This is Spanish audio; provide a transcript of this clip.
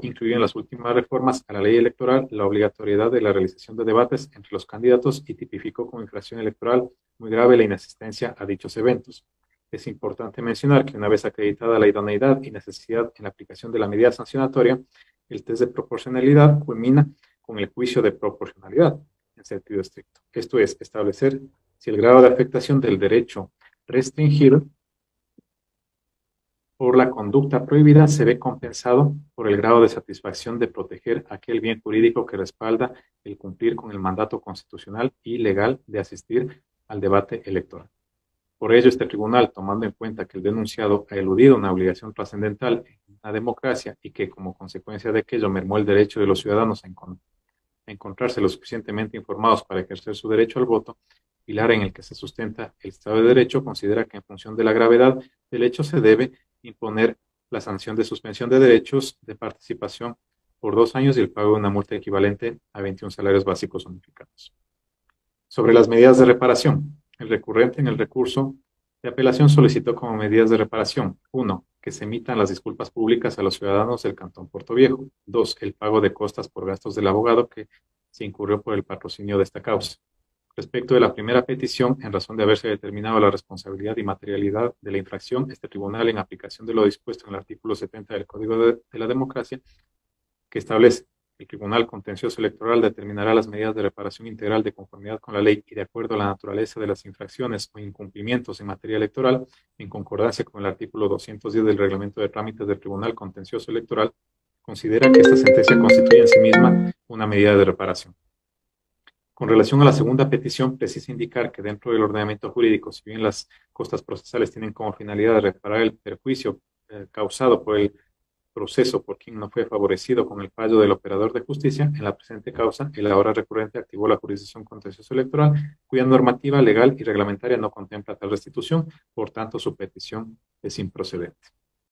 incluyó en las últimas reformas a la ley electoral la obligatoriedad de la realización de debates entre los candidatos y tipificó como infracción electoral muy grave la inasistencia a dichos eventos. Es importante mencionar que una vez acreditada la idoneidad y necesidad en la aplicación de la medida sancionatoria, el test de proporcionalidad culmina con el juicio de proporcionalidad en sentido estricto. Esto es, establecer si el grado de afectación del derecho restringido por la conducta prohibida se ve compensado por el grado de satisfacción de proteger aquel bien jurídico que respalda el cumplir con el mandato constitucional y legal de asistir al debate electoral. Por ello, este tribunal, tomando en cuenta que el denunciado ha eludido una obligación trascendental en una democracia y que, como consecuencia de aquello, mermó el derecho de los ciudadanos a encontrarse lo suficientemente informados para ejercer su derecho al voto, pilar en el que se sustenta el Estado de Derecho, considera que en función de la gravedad del hecho se debe imponer la sanción de suspensión de derechos de participación por 2 años y el pago de una multa equivalente a 21 salarios básicos unificados. Sobre las medidas de reparación, el recurrente en el recurso de apelación solicitó como medidas de reparación: 1. Que se emitan las disculpas públicas a los ciudadanos del Cantón Puerto Viejo. 2. El pago de costas por gastos del abogado que se incurrió por el patrocinio de esta causa. Respecto de la primera petición, en razón de haberse determinado la responsabilidad y materialidad de la infracción, este tribunal, en aplicación de lo dispuesto en el artículo 70 del Código de la Democracia, que establece: el Tribunal Contencioso Electoral determinará las medidas de reparación integral de conformidad con la ley y de acuerdo a la naturaleza de las infracciones o incumplimientos en materia electoral, en concordancia con el artículo 210 del Reglamento de Trámites del Tribunal Contencioso Electoral, considera que esta sentencia constituye en sí misma una medida de reparación. Con relación a la segunda petición, precisa indicar que dentro del ordenamiento jurídico, si bien las costas procesales tienen como finalidad de reparar el perjuicio causado por el proceso por quien no fue favorecido con el fallo del operador de justicia, en la presente causa, el ahora recurrente activó la jurisdicción contencioso electoral, cuya normativa legal y reglamentaria no contempla tal restitución, por tanto su petición es improcedente.